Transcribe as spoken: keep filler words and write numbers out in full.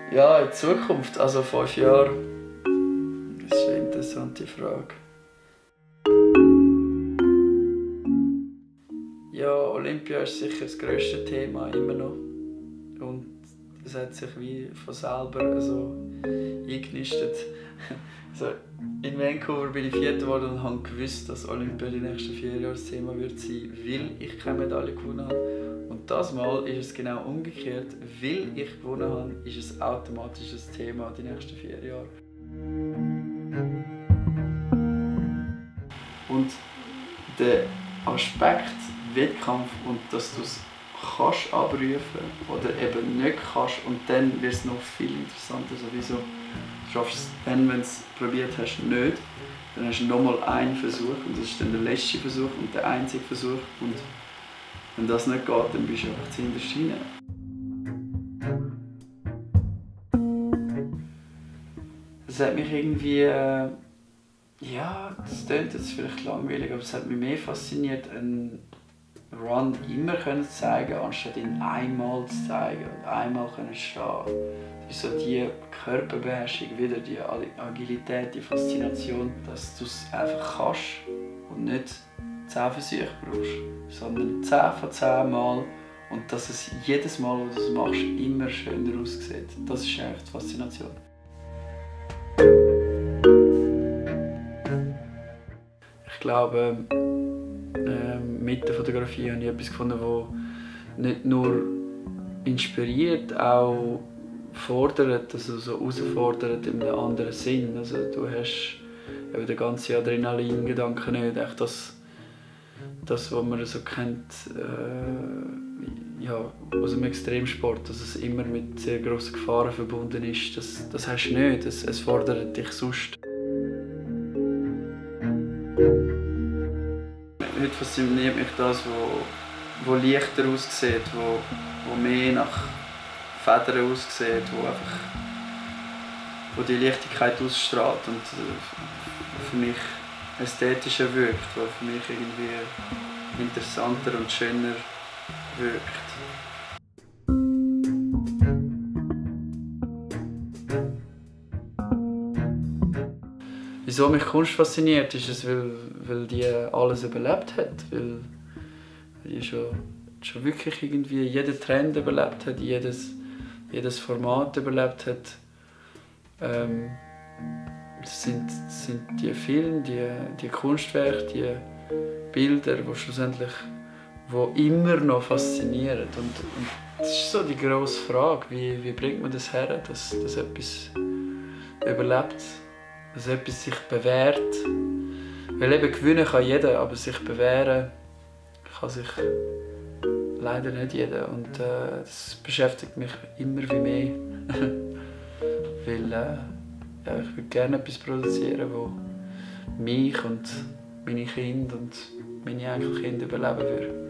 Ja, in Zukunft, also fünf Jahre. Das ist eine interessante Frage. Ja, Olympia ist sicher das grösste Thema immer noch. Und es hat sich wie von selber so eingenistet. Also in Vancouver bin ich Vierter geworden und habe gewusst, dass Olympia die nächsten vier Jahre das Thema wird sein, weil ich keine Medaille gewonnen habe. Und das Mal ist es genau umgekehrt. Weil ich gewonnen habe, ist es automatisch das Thema die nächsten vier Jahre. Und der Aspekt Wettkampf und dass du es kannst abrufen oder eben nicht kannst und dann wird es noch viel interessanter. Sowieso du schaffst es dann, wenn du es probiert hast, nicht. Dann hast du nochmal einen Versuch und das ist dann der letzte Versuch und der einzige Versuch. Und wenn das nicht geht, dann bist du einfach zuhinterst rein. Es hat mich irgendwie, äh, ja, das klingt jetzt vielleicht langweilig, aber es hat mich mehr fasziniert, einen Run immer können zeigen, anstatt ihn einmal zu zeigen und einmal können stehen. Das ist so die Körperbeherrschung, wieder die Agilität, die Faszination, dass du es einfach kannst und nicht zehn Versuche brauchst, sondern zehn von zehn Mal und dass es jedes Mal, wo du es machst, immer schöner aussieht. Das ist eigentlich die Faszination. Ich glaube, ähm, mit der Fotografie habe ich etwas gefunden, das nicht nur inspiriert, auch fordert, also so herausfordert in einem anderen Sinn. Also du hast eben den ganzen Adrenalin-Gedanken nicht, echt das, das, was man so kennt, äh, ja, aus dem Extremsport, dass es immer mit sehr grossen Gefahren verbunden ist. Das, das hast du nicht, es, es fordert dich sonst. Heute fasziniert mich das, wo, wo leichter aussieht, wo, wo mehr nach Federn aussieht, wo, einfach, wo die Leichtigkeit ausstrahlt und für mich ästhetischer wirkt, wo für mich irgendwie interessanter und schöner wirkt. Wieso mich Kunst fasziniert, ist es, weil, weil die alles überlebt hat, weil die schon, schon wirklich irgendwie jeden Trend überlebt hat, jedes, jedes Format überlebt hat. Ähm, das sind, das sind die Filme, die, die Kunstwerke, die Bilder, die schlussendlich wo immer noch faszinieren. Und, und das ist so die grosse Frage, wie, wie bringt man das her, dass, dass etwas überlebt. Dass etwas sich bewährt. Weil eben gewinnen kann jeder, aber sich bewähren kann sich leider nicht jeder. Und äh, das beschäftigt mich immer wie mehr. Weil äh, ja, ich würde gerne etwas produzieren, das mich und meine Kinder und meine Enkelkinder überleben würde.